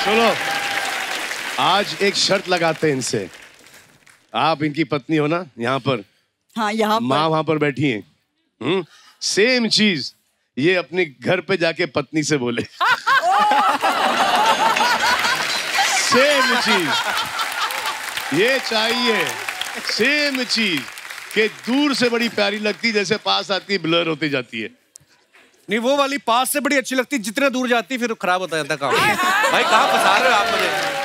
सुनो, आज एक शर्त लगाते हैं इनसे। आप इनकी पत्नी हो ना, यहाँ पर। हाँ, यहाँ पर। माँ वहां पर बैठी है। सेम चीज ये अपने घर पे जाके पत्नी से बोले। सेम चीज ये चाहिए, सेम चीज कि दूर से बड़ी प्यारी लगती, जैसे पास आती है ब्लर होती जाती है। नहीं, वो वाली पास से बड़ी अच्छी लगती, जितने दूर जाती फिर खराब होता जाता काम। भाई कहाँ फंसा रहे हो आप मुझे?